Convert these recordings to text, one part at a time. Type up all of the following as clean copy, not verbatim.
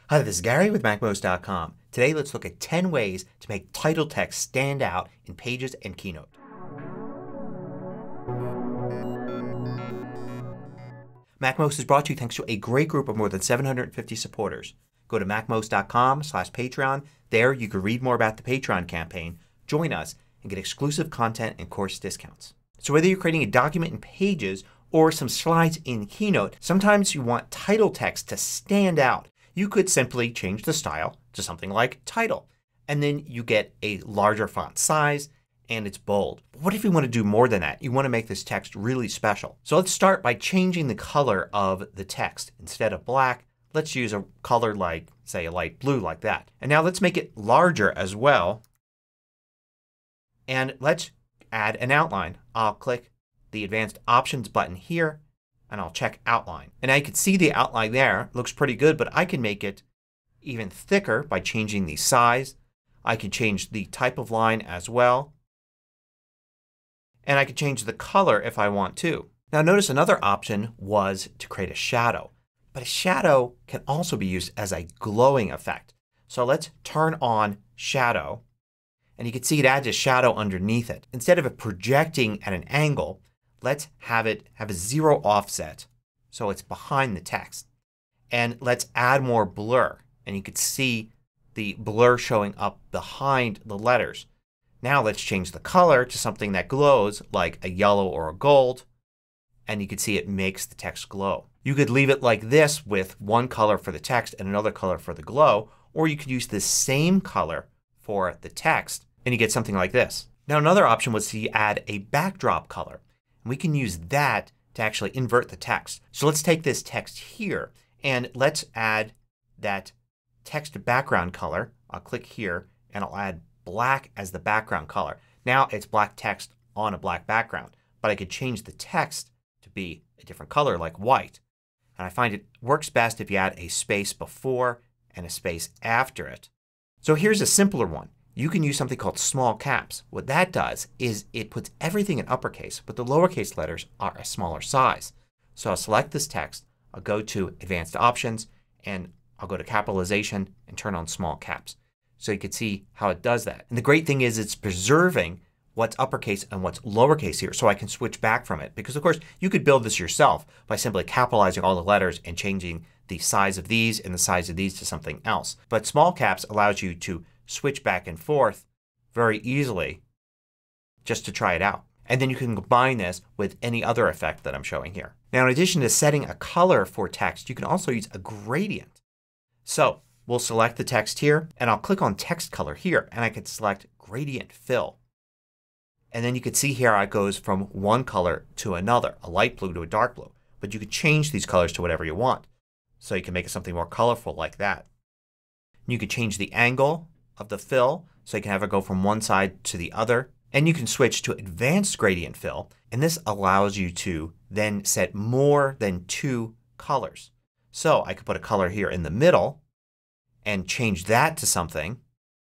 Hi, this is Gary with MACMOST.com. Today let's look at 10 ways to make title text stand out in Pages and Keynote. MACMOST is brought to you thanks to a great group of more than 750 supporters. Go to MACMOST.com/Patreon. There you can read more about the Patreon campaign, join us, and get exclusive content and course discounts. So whether you're creating a document in Pages or some slides in Keynote, sometimes you want title text to stand out. You could simply change the style to something like title and then you get a larger font size and it's bold. But what if you want to do more than that? You want to make this text really special. So let's start by changing the color of the text. Instead of black, let's use a color like, say, a light blue like that. And now let's make it larger as well. And let's add an outline. I'll click the Advanced Options button here and I'll check Outline. And I can see the outline there. It looks pretty good, but I can make it even thicker by changing the size. I can change the type of line as well. And I can change the color if I want to. Now notice another option was to create a shadow. But a shadow can also be used as a glowing effect. So let's turn on shadow and you can see it adds a shadow underneath it. Instead of it projecting at an angle, let's have it have a 0 offset so it's behind the text. And let's add more blur. And you can see the blur showing up behind the letters. Now let's change the color to something that glows like a yellow or a gold. And you can see it makes the text glow. You could leave it like this with one color for the text and another color for the glow. Or you could use the same color for the text and you get something like this. Now another option was to add a backdrop color. We can use that to actually invert the text. So let's take this text here and let's add that text background color. I'll click here and I'll add black as the background color. Now it's black text on a black background. But I could change the text to be a different color like white. And I find it works best if you add a space before and a space after it. So here's a simpler one. You can use something called small caps. What that does is it puts everything in uppercase but the lowercase letters are a smaller size. So I'll select this text. I'll go to Advanced Options and I'll go to Capitalization and turn on small caps. So you can see how it does that. And the great thing is it's preserving what's uppercase and what's lowercase here so I can switch back from it. Because of course you could build this yourself by simply capitalizing all the letters and changing the size of these and the size of these to something else. But small caps allows you to switch back and forth very easily just to try it out. And then you can combine this with any other effect that I'm showing here. Now in addition to setting a color for text you can also use a gradient. So we'll select the text here and I'll click on text color here and I can select gradient fill. And then you can see here how it goes from one color to another, a light blue to a dark blue. But you can change these colors to whatever you want. So you can make it something more colorful like that. You can change the angle of the fill so you can have it go from one side to the other. And you can switch to advanced gradient fill and this allows you to then set more than 2 colors. So I could put a color here in the middle and change that to something.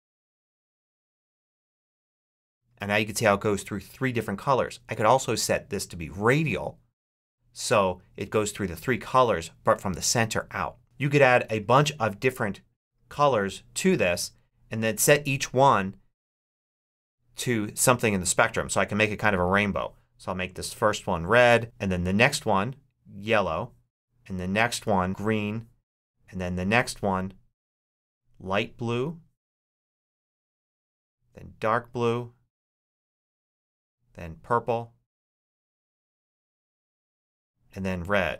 And now you can see how it goes through 3 different colors. I could also set this to be radial so it goes through the 3 colors but from the center out. You could add a bunch of different colors to this and then set each one to something in the spectrum. So I can make it kind of a rainbow. So I'll make this first one red and then the next one yellow and the next one green and then the next one light blue, then dark blue, then purple, and then red.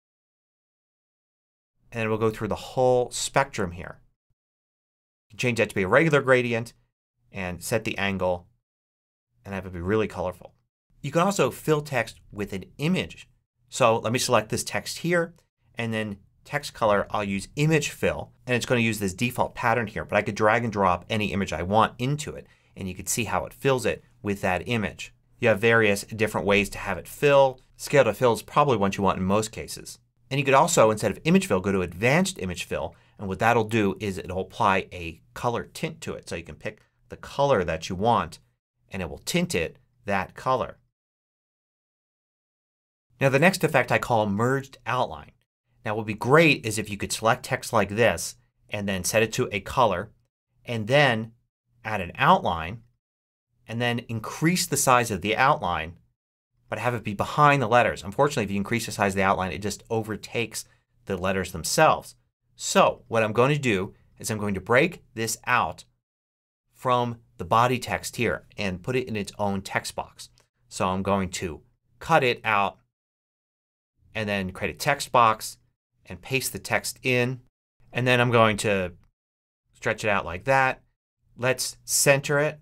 And then we'll go through the whole spectrum here. You can change that to be a regular gradient and set the angle and have it be really colorful. You can also fill text with an image. So let me select this text here and then text color I'll use image fill and it's going to use this default pattern here. But I could drag and drop any image I want into it and you can see how it fills it with that image. You have various different ways to have it fill. Scale to fill is probably what you want in most cases. And you could also, instead of image fill, go to advanced image fill. And what that'll do is it'll apply a color tint to it. So you can pick the color that you want and it will tint it that color. Now the next effect I call merged outline. Now what would be great is if you could select text like this and then set it to a color and then add an outline and then increase the size of the outline but have it be behind the letters. Unfortunately, if you increase the size of the outline it just overtakes the letters themselves. So what I'm going to do is I'm going to break this out from the body text here and put it in its own text box. So I'm going to cut it out and then create a text box and paste the text in. And then I'm going to stretch it out like that. Let's center it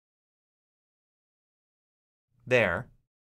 there.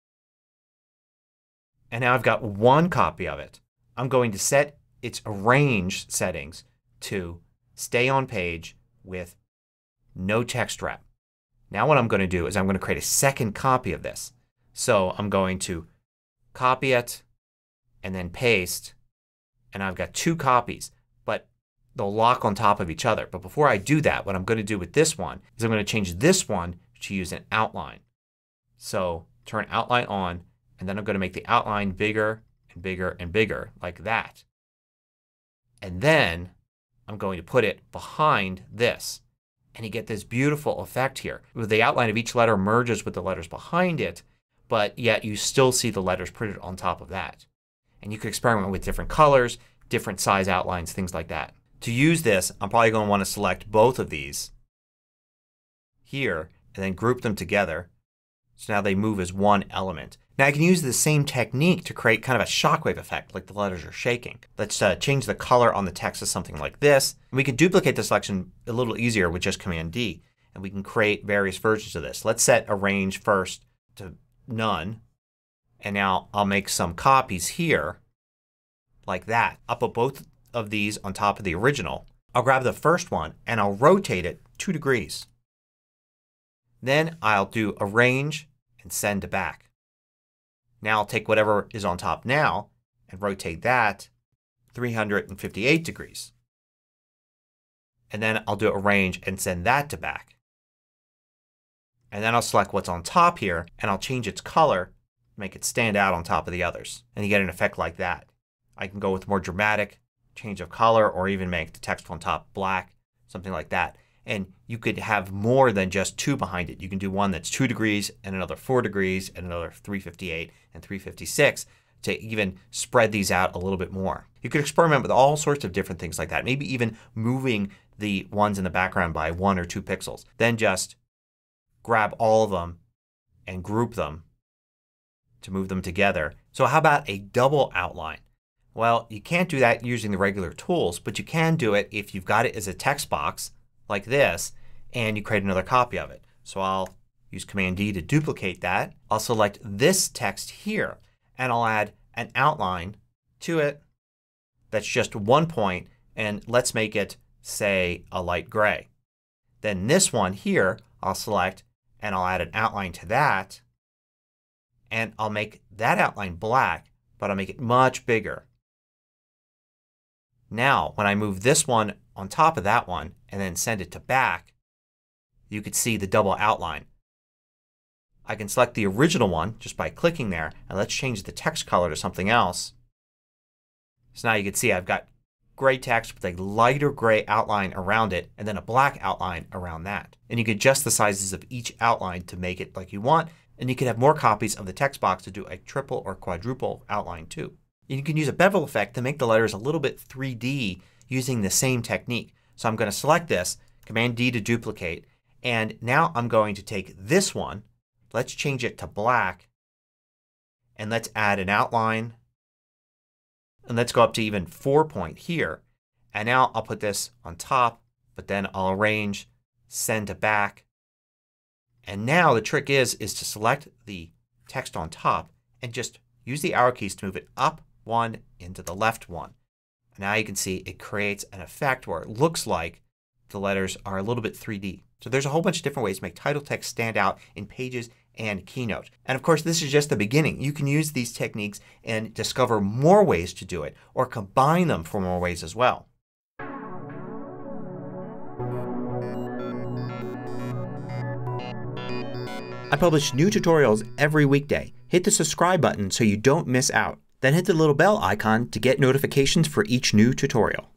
And now I've got one copy of it. I'm going to set its arrange settings to stay on page with no text wrap. Now what I'm going to do is I'm going to create a second copy of this. So I'm going to copy it and then paste, and I've got two copies but they'll lock on top of each other. But before I do that, what I'm going to do with this one is I'm going to change this one to use an outline. So turn outline on and then I'm going to make the outline bigger and bigger and bigger like that. And then I'm going to put it behind this. And you get this beautiful effect here where the outline of each letter merges with the letters behind it, but yet you still see the letters printed on top of that. And you can experiment with different colors, different size outlines, things like that. To use this, I'm probably going to want to select both of these here and then group them together so now they move as one element. Now I can use the same technique to create kind of a shockwave effect like the letters are shaking. Let's change the color on the text to something like this. And we can duplicate the selection a little easier with just Command D. And we can create various versions of this. Let's set arrange first to none. And now I'll make some copies here like that. I'll put both of these on top of the original. I'll grab the first one and I'll rotate it 2 degrees. Then I'll do arrange and send to back. Now I'll take whatever is on top now and rotate that 358 degrees. And then I'll do arrange and send that to back. And then I'll select what's on top here and I'll change its color, make it stand out on top of the others. And you get an effect like that. I can go with more dramatic change of color or even make the text on top black, something like that. And you could have more than just two behind it. You can do one that's 2 degrees and another 4 degrees and another 358 and 356 to even spread these out a little bit more. You could experiment with all sorts of different things like that. Maybe even moving the ones in the background by 1 or 2 pixels. Then just grab all of them and group them to move them together. So how about a double outline? Well, you can't do that using the regular tools, but you can do it if you've got it as a text box like this and you create another copy of it. So I'll use Command D to duplicate that. I'll select this text here and I'll add an outline to it that's just 1 point and let's make it say a light gray. Then this one here I'll select and I'll add an outline to that and I'll make that outline black but I'll make it much bigger. Now when I move this one on top of that one and then send it to back, you could see the double outline. I can select the original one just by clicking there and let's change the text color to something else. So now you can see I've got gray text with a lighter gray outline around it and then a black outline around that. And you can adjust the sizes of each outline to make it like you want, and you can have more copies of the text box to do a triple or quadruple outline too. You can use a bevel effect to make the letters a little bit 3D using the same technique. So I'm going to select this, Command D to duplicate, and now I'm going to take this one, let's change it to black, and let's add an outline, and let's go up to even 4 point here. And now I'll put this on top, but then I'll arrange, send to back. And now the trick is to select the text on top and just use the arrow keys to move it up 1 into the left 1. And now you can see it creates an effect where it looks like the letters are a little bit 3D. So there's a whole bunch of different ways to make title text stand out in Pages and Keynote. And of course this is just the beginning. You can use these techniques and discover more ways to do it or combine them for more ways as well. I publish new tutorials every weekday. Hit the subscribe button so you don't miss out. Then hit the little bell icon to get notifications for each new tutorial.